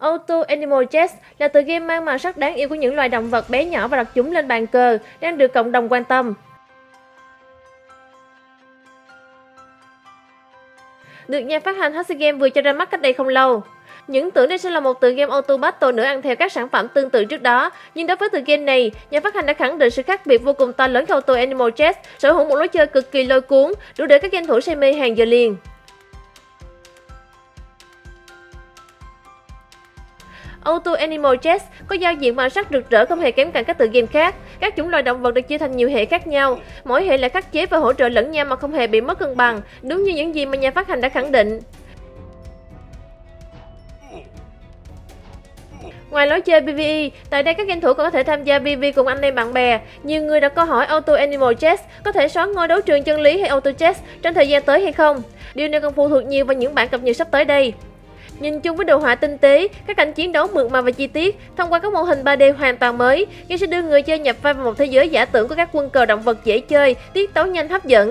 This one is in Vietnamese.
Auto Animal Chess là tựa game mang màu sắc đáng yêu của những loài động vật bé nhỏ và đặt chúng lên bàn cờ, đang được cộng đồng quan tâm. Được nhà phát hành HC Game vừa cho ra mắt cách đây không lâu. Những tưởng đây sẽ là một tựa game Auto Battle nữa ăn theo các sản phẩm tương tự trước đó, nhưng đối với tựa game này, nhà phát hành đã khẳng định sự khác biệt vô cùng to lớn của Auto Animal Chess, sở hữu một lối chơi cực kỳ lôi cuốn, đủ để các game thủ say mê hàng giờ liền. Auto Animal Chess có giao diện màu sắc rực rỡ không hề kém cạnh các tựa game khác. Các chủng loài động vật được chia thành nhiều hệ khác nhau, mỗi hệ lại khắc chế và hỗ trợ lẫn nhau mà không hề bị mất cân bằng, đúng như những gì mà nhà phát hành đã khẳng định. Ngoài lối chơi PvE, tại đây các game thủ còn có thể tham gia PvP cùng anh em bạn bè. Nhiều người đặt câu hỏi Auto Animal Chess có thể xóa ngôi đấu trường chân lý hay Auto Chess trong thời gian tới hay không. Điều này còn phụ thuộc nhiều vào những bản cập nhật sắp tới đây. Nhìn chung với đồ họa tinh tế, các cảnh chiến đấu mượt mà và chi tiết, thông qua các mô hình 3D hoàn toàn mới, game sẽ đưa người chơi nhập vai vào một thế giới giả tưởng của các quân cờ động vật dễ chơi, tiết tấu nhanh hấp dẫn.